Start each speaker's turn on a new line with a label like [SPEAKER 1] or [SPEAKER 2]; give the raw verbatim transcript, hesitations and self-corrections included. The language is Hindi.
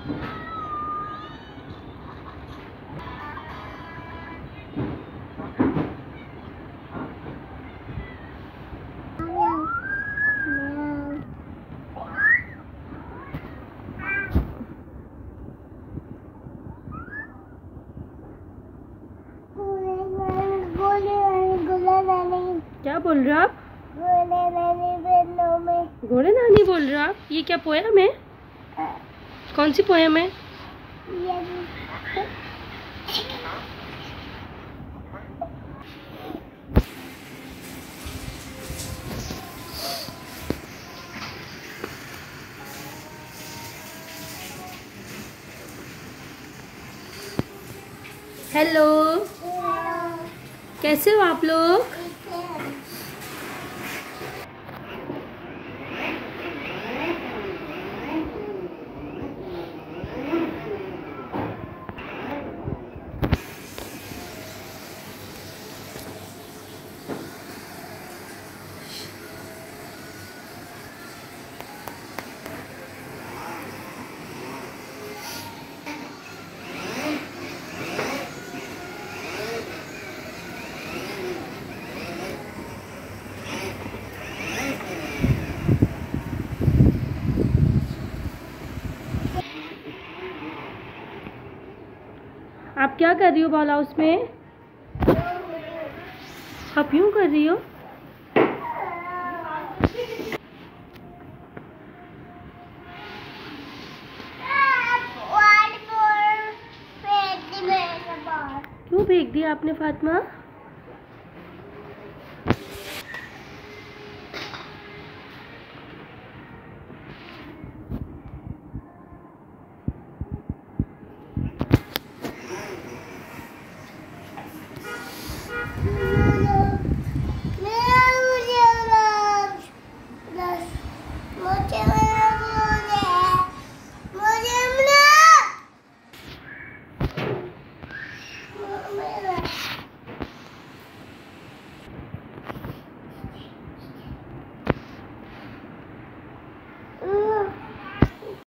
[SPEAKER 1] क्या बोल रहे हो आप? घोड़े नानी बोल रहे हो आप? ये क्या पोयम है? कौन सी पोयम है? हेलो, कैसे हो आप लोग? आप क्या कर रही हो बॉल हाउस में? आप यूं कर रही हो? क्यों फेंक दिया आपने फातिमा?
[SPEAKER 2] Mama.